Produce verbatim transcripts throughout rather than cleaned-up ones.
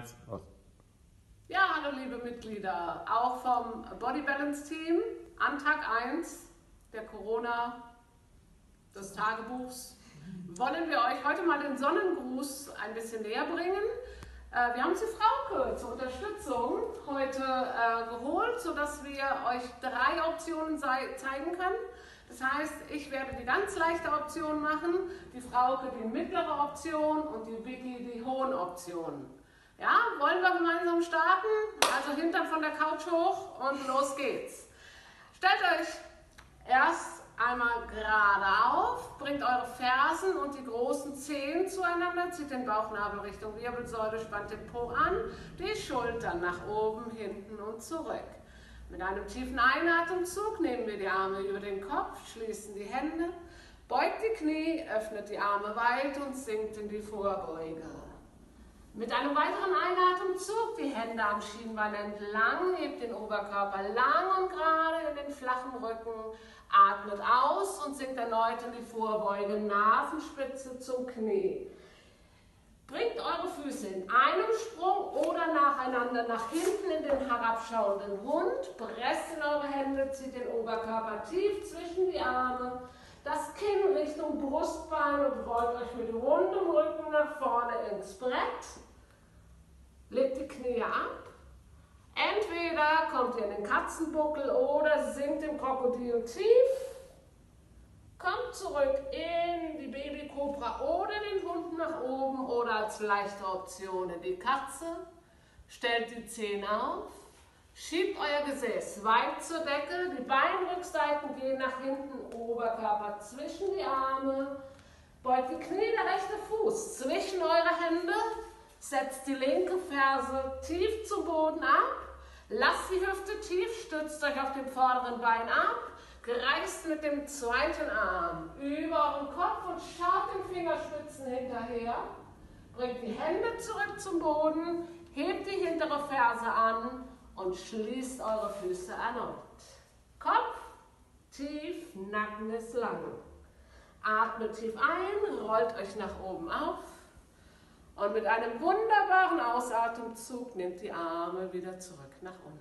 eins, los. Ja, hallo liebe Mitglieder, auch vom Body Balance Team an Tag eins der Corona des Tagebuchs wollen wir euch heute mal den Sonnengruß ein bisschen näher bringen. Wir haben uns die Frauke zur Unterstützung heute äh, geholt, sodass wir euch drei Optionen zeigen können. Das heißt, ich werde die ganz leichte Option machen, die Frauke die mittlere Option und die Vicky die hohen Optionen. Ja, wollen wir gemeinsam starten? Also Hintern von der Couch hoch und los geht's. Stellt euch erst einmal gerade auf, bringt eure Fersen und die großen Zehen zueinander, zieht den Bauchnabel Richtung Wirbelsäule, spannt den Po an, die Schultern nach oben, hinten und zurück. Mit einem tiefen Einatemzug nehmen wir die Arme über den Kopf, schließen die Hände, beugt die Knie, öffnet die Arme weit und sinkt in die Vorbeuge. Mit einem weiteren Einatemzug die Hände am Schienbein entlang, hebt den Oberkörper lang und gerade in den flachen Rücken, atmet aus und sinkt erneut in die Vorbeuge, Nasenspitze zum Knie. Bringt eure Füße in einem Sprung oder nacheinander nach hinten in den herabschauenden Hund, presst in eure Hände, zieht den Oberkörper tief zwischen die Arme, das Kinn Richtung Brustbein und rollt euch mit rundem Rücken nach vorne ins Brett. Legt die Knie ab. Entweder kommt ihr in den Katzenbuckel oder sinkt im Krokodil tief. Kommt zurück in die Babykobra oder den Hund nach oben oder als leichte Option in die Katze. Stellt die Zehen auf. Schiebt euer Gesäß weit zur Decke. Die Beinrückseiten gehen nach hinten, Oberkörper zwischen die Arme. Beugt die Knie, der rechte Fuß zwischen eure Hände. Setzt die linke Ferse tief zum Boden ab. Lasst die Hüfte tief, stützt euch auf dem vorderen Bein ab. Greift mit dem zweiten Arm über euren Kopf und schaut den Fingerspitzen hinterher. Bringt die Hände zurück zum Boden, hebt die hintere Ferse an und schließt eure Füße erneut. Kopf tief, Nacken ist lang. Atmet tief ein, rollt euch nach oben auf. Und mit einem wunderbaren Ausatemzug nehmt die Arme wieder zurück nach unten.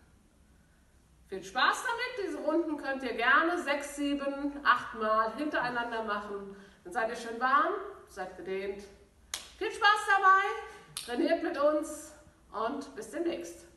Viel Spaß damit, diese Runden könnt ihr gerne sechs, sieben, acht Mal hintereinander machen. Dann seid ihr schön warm, seid gedehnt. Viel Spaß dabei, trainiert mit uns und bis demnächst.